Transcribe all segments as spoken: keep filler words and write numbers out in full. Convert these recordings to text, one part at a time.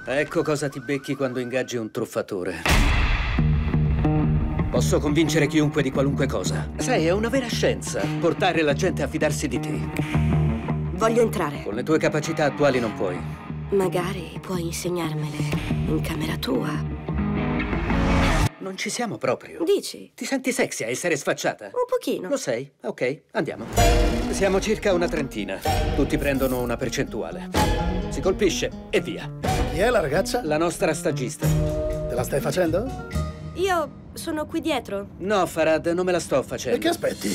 Ecco cosa ti becchi quando ingaggi un truffatore. Posso convincere chiunque di qualunque cosa. Sai, è una vera scienza portare la gente a fidarsi di te. Voglio entrare. Con le tue capacità attuali non puoi. Magari puoi insegnarmele in camera tua. Non ci siamo proprio. Dici? Ti senti sexy a essere sfacciata? Un pochino. Lo sei? Ok, andiamo. Siamo circa una trentina. Tutti prendono una percentuale. Si colpisce e via. Chi è la ragazza? La nostra stagista. Te la stai facendo? Io sono qui dietro. No, Farhad, non me la sto facendo. E che aspetti?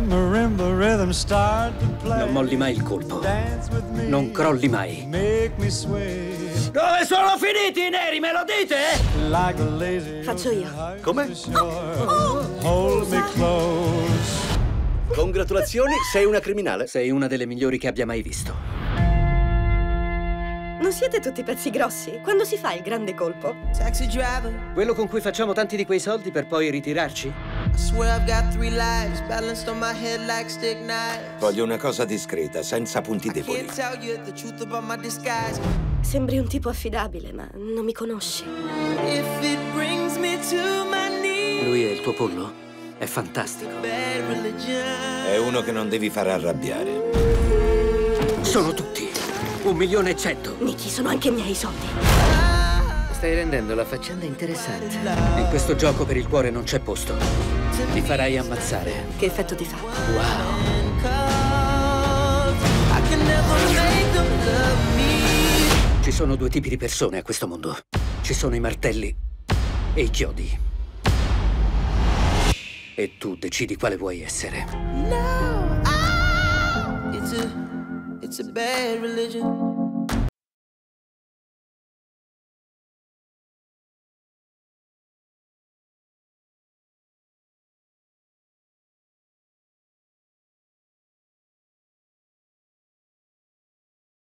Non molli mai il colpo. Non crolli mai. Dove sono finiti i neri, me lo dite? Faccio io. Come? Oh, Congratulazioni, sei una criminale. Sei una delle migliori che abbia mai visto. Non siete tutti pezzi grossi? Quando si fa il grande colpo? Taxi driver, Quello con cui facciamo tanti di quei soldi per poi ritirarci? I swear I've got three lives balanced on my head like stick knives. Voglio una cosa discreta, senza punti deboli. Can't tell you the truth about my disguise. Sembri un tipo affidabile, ma non mi conosci. If it brings me to my knees, Lui è il tuo pollo? È fantastico. bad religion. È uno che non devi far arrabbiare. Sono tutti. Un milione e cento. Nicky, sono anche miei soldi. Stai rendendo la faccenda interessante. In questo gioco per il cuore non c'è posto. Ti farai ammazzare. Che effetto ti fa? Wow. I can never make them love me. Ci sono due tipi di persone a questo mondo. Ci sono i martelli e i chiodi. E tu decidi quale vuoi essere. No, ah, it's a, it's a bad religion.